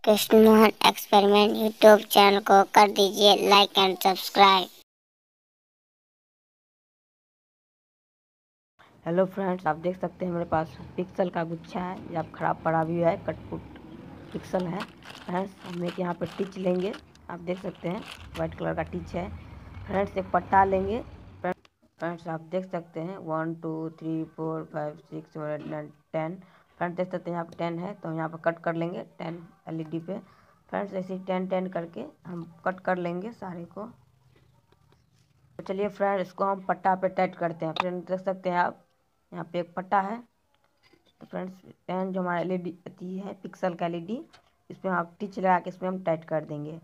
Krishna Mohan experiment YouTube channel को कर दीजिए like and subscribe. Hello friends, आप देख सकते हैं मेरे पास पिक्सल का गुच्छा है। ये आप ख़राब पड़ा भी है, कटपुट पिक्सल है। फ्रेंड्स हम एक यहाँ पर टिच लेंगे, आप देख सकते हैं वाइट कलर का टिच है। फ्रेंड्स एक पट्टा लेंगे। फ्रेंड्स आप देख सकते हैं 1 2 3 4 5 6 7 8 9 10। फ्रेंड्स देख सकते हैं यहाँ पर 10 है, तो यहाँ पर कट कर लेंगे 10 LED पे। फ्रेंड्स ऐसे ही 10 10 करके हम कट कर लेंगे सारे को। तो चलिए फ्रेंड, इसको हम पट्टा पे टाइट करते हैं। फ्रेंड देख सकते हैं आप, यहाँ पे एक पट्टा है। तो फ्रेंड्स 10 जो हमारा LED आती है पिक्सल का LED, इसमें आप टिच लगा के इसमें हम टाइट कर देंगे।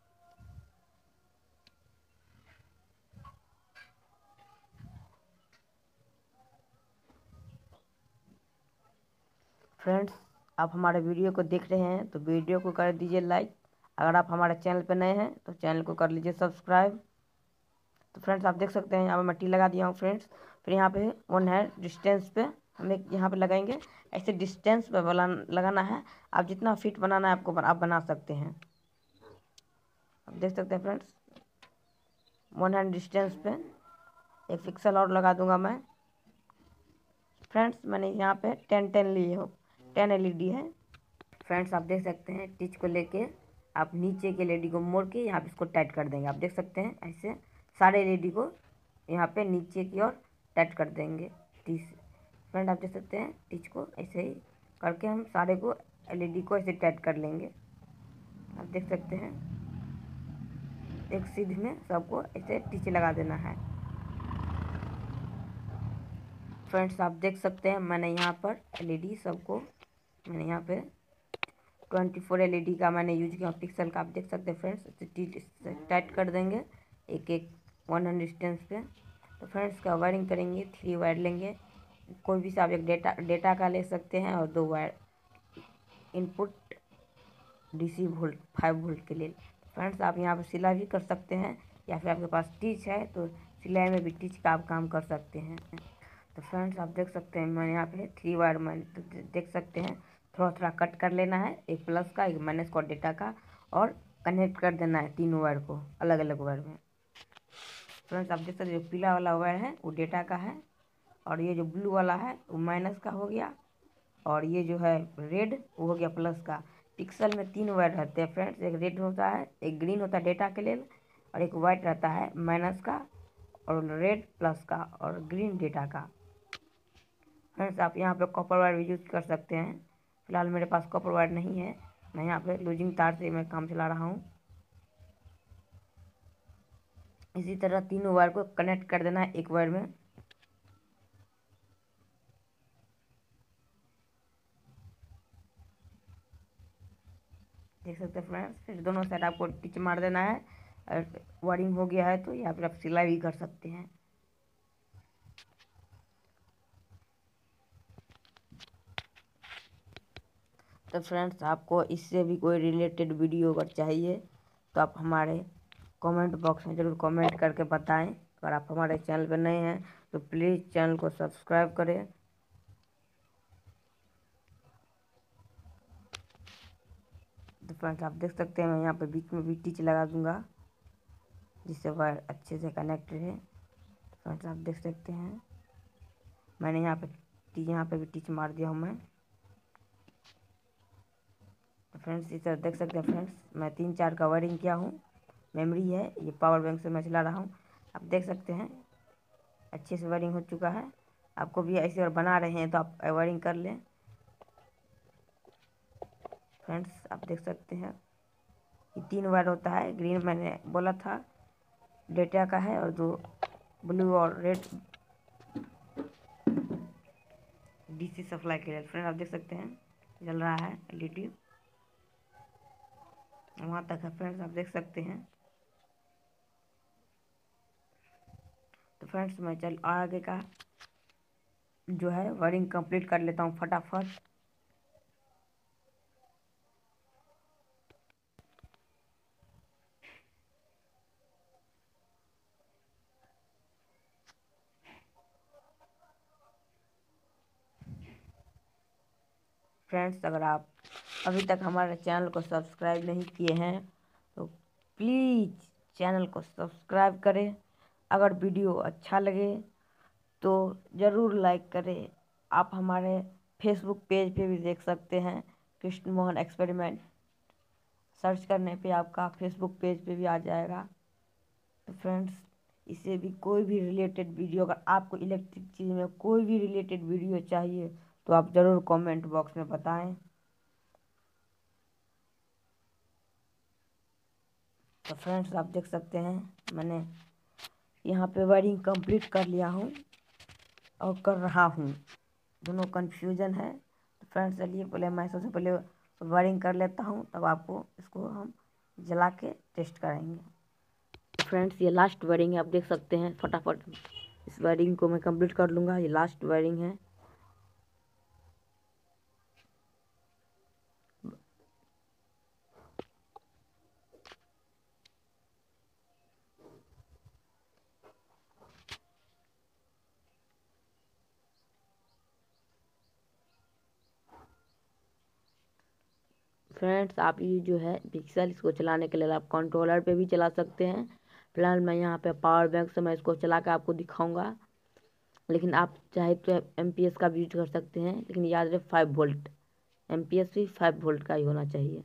फ्रेंड्स आप हमारे वीडियो को देख रहे हैं तो वीडियो को कर दीजिए लाइक। अगर आप हमारे चैनल पर नए हैं तो चैनल को कर लीजिए सब्सक्राइब। तो फ्रेंड्स आप देख सकते हैं यहाँ पे मट्टी लगा दिया हूँ फ्रेंड्स। फिर यहाँ पे 1 है डिस्टेंस पे हम एक यहाँ पे लगाएंगे। ऐसे डिस्टेंस पे लगाना है। आप जितना फिट बनाना है आपको आप बना सकते हैं। आप देख सकते हैं फ्रेंड्स 1 हैंड डिस्टेंस पे एक पिक्सल और लगा दूंगा मैं। फ्रेंड्स मैंने यहाँ पे 10 10 लिए हो, 10 LED है। फ्रेंड्स आप देख सकते हैं टिच को लेके आप नीचे के LED को मोड़ के यहाँ पे इसको टाइट कर देंगे। आप देख सकते हैं ऐसे सारे LED को यहाँ पे नीचे की ओर टाइट कर देंगे टिच। फ्रेंड आप देख सकते हैं टिच को ऐसे ही करके हम सारे को LED को ऐसे टाइट कर लेंगे। आप देख सकते हैं एक सीध में सबको ऐसे टिच लगा देना है। फ्रेंड्स आप देख सकते हैं मैंने यहाँ पर LED सबको मैंने यहाँ पे 24 LED का मैंने यूज किया पिक्सल का। आप देख सकते हैं फ्रेंड्स टाइट कर देंगे एक एक 1 डिस्टेंस पे। तो फ्रेंड्स का वायरिंग करेंगे, 3 वायर लेंगे। कोई भी आप एक डेटा का ले सकते हैं और 2 wire input DC volt 5 volt के लिए। फ्रेंड्स आप यहाँ पर सिलाई भी कर सकते हैं या फिर आपके पास टिच है तो सिलाई में भी टिच का आप काम कर सकते हैं। तो फ्रेंड्स आप देख सकते हैं मैंने यहाँ पे 3 वायर में देख सकते हैं थोड़ा थोड़ा कट कर लेना है, एक प्लस का एक माइनस का डेटा का, और कनेक्ट कर देना है 3 वायर को अलग अलग वायर में। फ्रेंड्स आप देख सकते हैं जो पीला वाला वायर है वो डेटा का है, और ये जो ब्लू वाला है वो माइनस का हो गया, और ये जो है रेड वो हो गया प्लस का। पिक्सल में 3 वायर रहते हैं फ्रेंड्स, एक रेड होता है, एक ग्रीन होता है डेटा के लिए, और एक वाइट रहता है माइनस का, और रेड प्लस का, और ग्रीन डेटा का। फ्रेंड्स आप यहाँ पे कॉपर वायर भी यूज कर सकते हैं। फिलहाल मेरे पास कॉपर वायर नहीं है, मैं यहाँ पे लूजिंग तार से मैं काम चला रहा हूँ। इसी तरह तीनों वायर को कनेक्ट कर देना है एक वायर में। देख सकते हैं फ्रेंड्स, फिर दोनों साइड आपको टिच मार देना है। और वायरिंग हो गया है तो यहाँ पर आप सिलाई भी कर सकते हैं। तो फ्रेंड्स आपको इससे भी कोई रिलेटेड वीडियो अगर चाहिए तो आप हमारे कमेंट बॉक्स में ज़रूर कमेंट करके बताएं। अगर आप हमारे चैनल पर नए हैं तो प्लीज़ चैनल को सब्सक्राइब करें। तो फ्रेंड्स आप देख सकते हैं मैं यहाँ पे बीच में भी टिच लगा दूंगा जिससे वायर अच्छे से कनेक्ट रहे। फ्रेंड्स आप देख सकते हैं मैंने यहाँ पे भी टिच मार दिया हूँ मैं। फ्रेंड्स इस तरह देख सकते हैं फ्रेंड्स मैं 3 4 का वायरिंग किया हूँ। मेमोरी है, ये पावर बैंक से मैं चला रहा हूँ। आप देख सकते हैं अच्छे से वायरिंग हो चुका है। आपको भी ऐसे अगर बना रहे हैं तो आप वायरिंग कर लें। फ्रेंड्स आप देख सकते हैं ये 3 वायर होता है, ग्रीन मैंने बोला था डेटा का है, और 2 ब्लू और रेड DC सप्लाई के लिए। फ्रेंड्स आप देख सकते हैं जल रहा है LED, वहाँ तक है फ्रेंड्स आप देख सकते हैं। तो फ्रेंड्स मैं चल आगे का जो है वायरिंग कंप्लीट कर लेता हूँ फटाफट। फ्रेंड्स अगर आप अभी तक हमारे चैनल को सब्सक्राइब नहीं किए हैं तो प्लीज़ चैनल को सब्सक्राइब करें। अगर वीडियो अच्छा लगे तो ज़रूर लाइक करें। आप हमारे फेसबुक पेज पे भी देख सकते हैं, कृष्ण मोहन एक्सपेरिमेंट। सर्च करने पे आपका फेसबुक पेज पे भी आ जाएगा। तो फ्रेंड्स, इससे भी कोई भी रिलेटेड वीडियो, अगर आपको इलेक्ट्रिक चीज़ में कोई भी रिलेटेड वीडियो चाहिए तो आप ज़रूर कमेंट बॉक्स में बताएं। तो फ्रेंड्स, आप देख सकते हैं मैंने यहाँ पे वायरिंग कंप्लीट कर लिया हूँ और कर रहा हूँ, दोनों कन्फ्यूजन है। तो फ्रेंड्स, चलिए पहले मैं सबसे पहले वायरिंग कर लेता हूँ, तब आपको इसको हम जला के टेस्ट करेंगे। फ्रेंड्स, ये लास्ट वायरिंग है, आप देख सकते हैं। फटाफट इस वायरिंग को मैं कंप्लीट कर लूँगा। ये लास्ट वायरिंग है। फ्रेंड्स, आप ये जो है पिक्सल, इसको चलाने के लिए आप कंट्रोलर पे भी चला सकते हैं। फिलहाल मैं यहाँ पे पावर बैंक से मैं इसको चला के आपको दिखाऊंगा, लेकिन आप चाहे तो एमपीएस का भी यूज कर सकते हैं, लेकिन याद रहे 5 वोल्ट, एमपीएस भी 5 वोल्ट का ही होना चाहिए।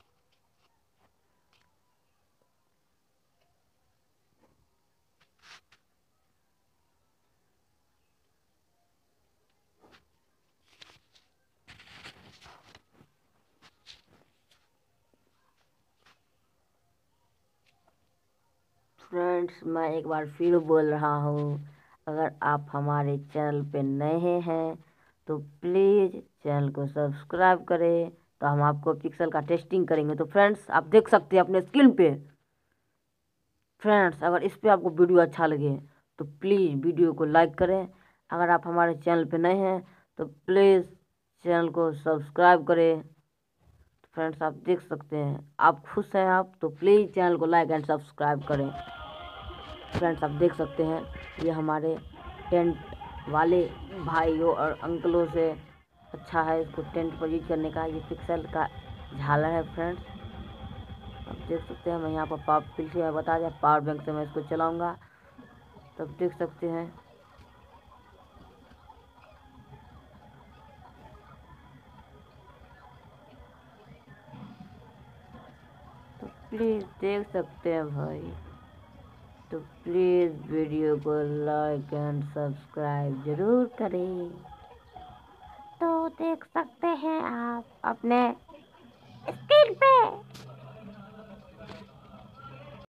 फ्रेंड्स, मैं एक बार फिर बोल रहा हूँ, अगर आप हमारे चैनल पे नए हैं तो प्लीज़ चैनल को सब्सक्राइब करें। तो हम आपको पिक्सल का टेस्टिंग करेंगे। तो फ्रेंड्स, आप देख सकते हैं अपने स्क्रीन पे। फ्रेंड्स, अगर इस पे आपको वीडियो अच्छा लगे तो प्लीज़ वीडियो को लाइक करें। अगर आप हमारे चैनल पे नए हैं तो प्लीज़ चैनल को सब्सक्राइब करें। तो फ्रेंड्स, आप देख सकते हैं, आप खुश हैं आप तो प्लीज़ चैनल को लाइक एंड सब्सक्राइब करें। फ्रेंड्स, आप देख सकते हैं, ये हमारे टेंट वाले भाइयों और अंकलों से अच्छा है इसको टेंट पर यूज करने का। ये पिक्सल का झालर है फ्रेंड्स, आप देख सकते हैं। मैं यहाँ पर फिर से मैं बता दिया, पावर बैंक से मैं इसको चलाऊँगा, तब देख सकते हैं। तो प्लीज़ देख सकते हैं भाई, तो प्लीज़ वीडियो को लाइक एंड सब्सक्राइब ज़रूर करें। तो देख सकते हैं आप अपने